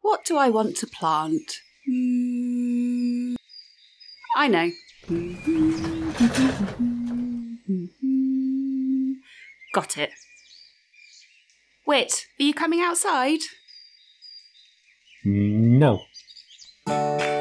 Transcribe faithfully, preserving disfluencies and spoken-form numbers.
What do I want to plant? Mm, I know. Got it. Whit, are you coming outside? No.